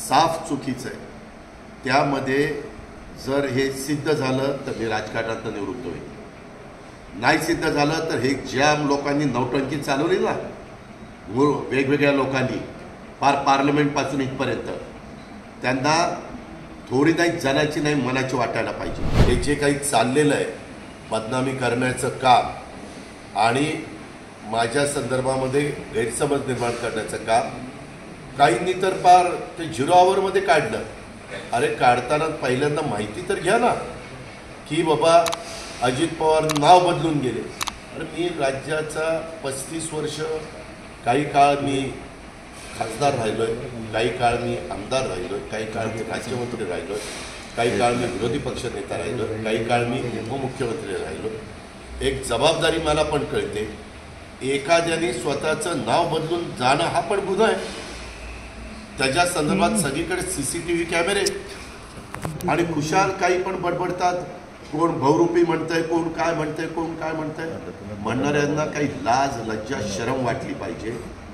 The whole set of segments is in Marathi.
साफ चुकीचं आहे। त्यामध्ये जर हे सिद्ध झालं तर मी राजकारणात निवृत्त होईल, नाही सिद्ध झालं तर हे ज्या लोकांनी नौटंकी चालवली ना वेगवेगळ्या लोकांनी पार्लमेंटपासून इथपर्यंत, त्यांना थोडी नाही जनाची नाही मनाची वाटायला पाहिजे। हे जे काही चाललेलं आहे बदनामी करण्याचं काम आणि माझ्या संदर्भामध्ये गैरसमज निर्माण करण्याचं काम, काहींनी तर पार ते 0 आवरमध्ये काढलं। अरे काढताना पहिल्यांदा माहिती तर घ्या ना की बाबा अजित पवार नाव बदलून गेले। अरे मी राज्याचा 35 वर्ष, काही काळ मी खासदार राहिलोय, काही काळ मी आमदार राहिलोय, काही काळ मी राज्यमंत्री राहिलोय, काही काळ मी विरोधी पक्षनेता राहिलोय, काही काळ मी उपमुख्यमंत्री राहिलो। एक जबाबदारी मला पण कळते। एखाद्याने स्वतःचं नाव बदलून जाणं हा पण गुन्हा आहे। त्याच्या संदर्भात सगळीकडे CCTV कॅमेरे आणि खुशाल काही पण बडबडतात, कोण बहुरूपी म्हणतंय, कोण काय म्हणतंय, कोण काय म्हणतंय। म्हणणाऱ्यांना काही लाज लज्जा शरम वाटली पाहिजे।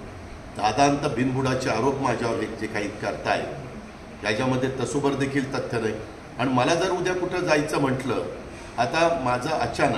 दादांत बिनबुडाचे आरोप माझ्यावर जे काही करताय त्याच्यामध्ये तसोबर देखील तथ्य नाही। आणि मला जर उद्या कुठं जायचं म्हटलं, आता माझं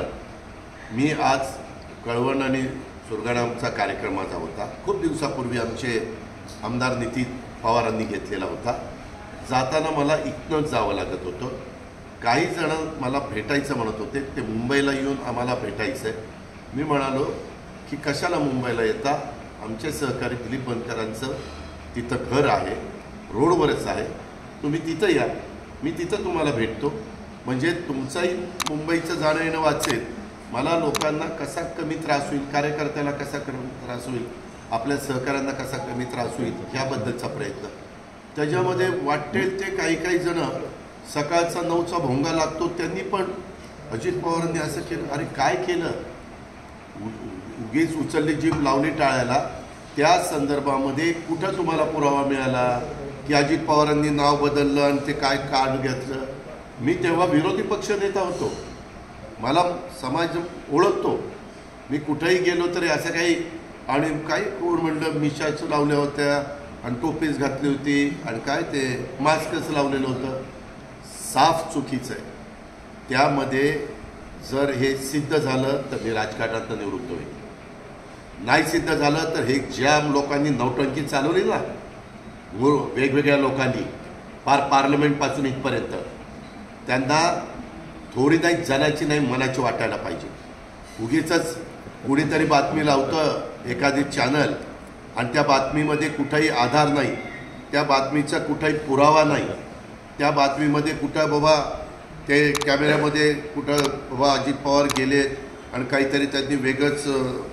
अचानक मी आज कळवण आणि सुरगाणाचा कार्यक्रम माझा होता, खूप दिवसापूर्वी आमचे आमदार नितीन पवारांनी घेतलेला होता। जाताना मला इथनंच जावं लागत होतं। काही जण मला भेटायचं म्हणत होते, ते मुंबईला येऊन आम्हाला भेटायचं आहे। मी म्हणालो की कशाला मुंबईला येता, आमचे सहकारी दिलीप बनकरांचं तिथं घर आहे, रोडवरच आहे, तुम्ही तिथं या, मी तिथं तुम्हाला भेटतो, म्हणजे तुमचाही मुंबईचं जाणं येणं वाचेल, मला लोकांना कसा कमी त्रास होईल, कार्यकर्त्याला कसा कमी त्रास होईल, आपल्या सहकाऱ्यांना कसा कमी त्रास होईल ह्याबद्दलचा प्रयत्न। त्याच्यामध्ये वाटेल ते काही जण सकाळचा 9चा भोंगा लागतो, त्यांनी पण अजित पवारांनी असं केलं, अरे काय केलं, उगीच उचलली जीभ लावली टाळायला। त्या संदर्भामध्ये कुठं तुम्हाला पुरावा मिळाला की अजित पवारांनी नाव बदललं आणि ते काय कार्ड घेतलं? मी तेव्हा विरोधी पक्षनेता होतो, मला समाज ओळखतो, मी कुठेही गेलो तरी असं काही, आणि काही कोण म्हणलं मिशाच लावल्या होत्या आणि टोपीच घातली होती आणि काय ते मास्कच लावलेलं होतं। साफ चुकीचं आहे। त्यामध्ये जर हे सिद्ध झालं तर मी राजकारणात निवृत्त होईल, नाही सिद्ध झालं तर हे ज्या लोकांनी नौटंकी चालवली ना वेगवेगळ्या लोकांनी पार्लमेंटपासून इथपर्यंत, त्यांना थोडी नाही जनाची नाही मनाची वाटायला पाहिजे। उगीच कुणीतरी बातमी लावतं एखादी चॅनल आणि त्या बातमीमध्ये कुठंही आधार नाही, त्या बातमीचा कुठंही पुरावा नाही, त्या बातमीमध्ये कुठं बाबा ते कॅमेऱ्यामध्ये कुठं बाबा अजित पवार गेले आणि काहीतरी त्यांनी वेगळंच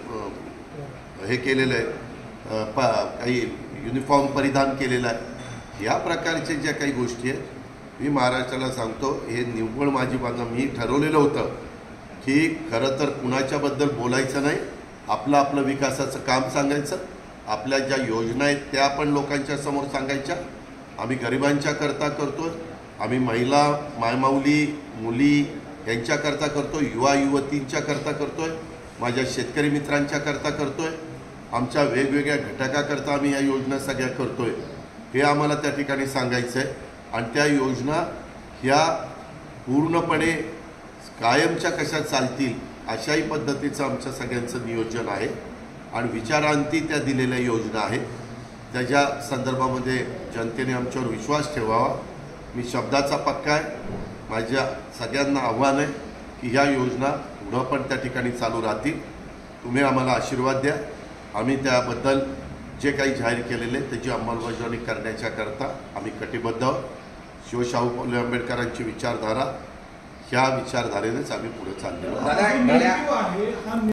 हे केलेलं आहे, काही युनिफॉर्म परिधान केलेला आहे। या प्रकारच्या ज्या काही गोष्टी आहेत मी महाराष्ट्राला सांगतो, हे निव्वळ माझी बाजू, मी ठरवलेलं होतं की खरं तर कुणाच्याबद्दल बोलायचं नाही, आपलं विकासाचं काम सांगायचं, आपल्या ज्या योजना आहेत त्या पण लोकांच्या समोर सांगायच्या। आम्ही गरिबांच्या करता करतोय, आम्ही महिला मायमाऊली मुली यांच्याकरता करतोय, युवा युवतींच्या करता करतोय, माझ्या शेतकरी मित्रांच्या करता करतोय, आमच्या वेगवेगळ्या घटकाकरता आम्ही या योजना सगळ्या करतोय, हे आम्हाला त्या ठिकाणी सांगायचं आहे। आणि त्या योजना ह्या पूर्णपणे कायमच्या कशा चालतील अशाही पद्धतीचं आमच्या सगळ्यांचं नियोजन आहे आणि विचारांती त्या दिलेल्या योजना आहेत। त्याच्या संदर्भामध्ये जनतेने आमच्यावर विश्वास ठेवावा। मी शब्दाचा पक्का आहे, माझ्या सगळ्यांना आव्हान आहे की ह्या योजना पुढं पण त्या ठिकाणी चालू राहतील। तुम्ही आम्हाला आशीर्वाद द्या, आम्ही त्याबद्दल जे काही जाहीर केलेले त्याची अंमलबजावणी करण्याच्या करता आम्ही कटिबद्ध आहोत। शिवशाहू फुले आंबेडकरांची विचारधारा, ह्या विचारधारेनेच आम्ही पुढे चाललेलो आहोत।